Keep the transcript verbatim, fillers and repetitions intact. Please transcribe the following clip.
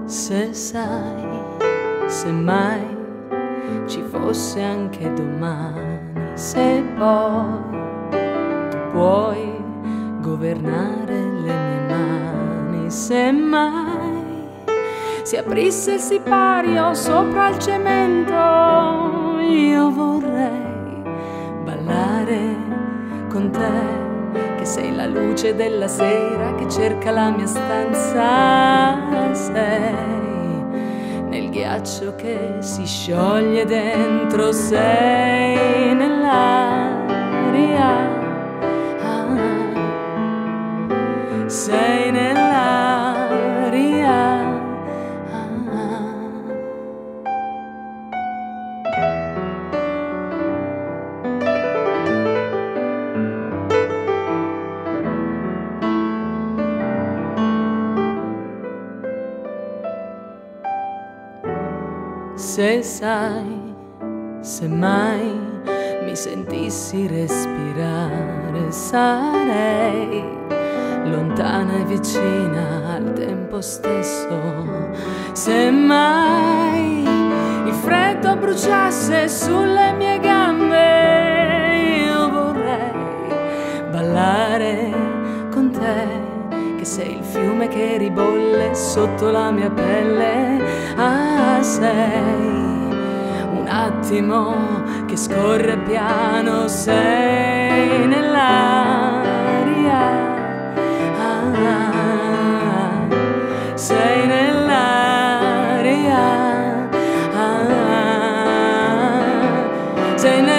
Se sai, se mai ci fosse anche domani, se poi tu puoi governare le mie mani, se mai si aprisse il sipario sopra il cemento, io vorrei ballare con te, che sei la luce della sera che cerca la mia stanza, sei nel ghiaccio che si scioglie dentro, sei nell'aria, ah, sei nell'aria, ah. Se sai, se mai mi sentissi respirare, sarei lontana e vicina al tempo stesso. Se mai il freddo bruciasse sulle mie gambe, io vorrei ballare con te, che sei il fiume che ribolle sotto la mia pelle, ah, sei un attimo che scorre piano, sei nell'aria, ah, sei nell'aria, ah, sei nell'aria.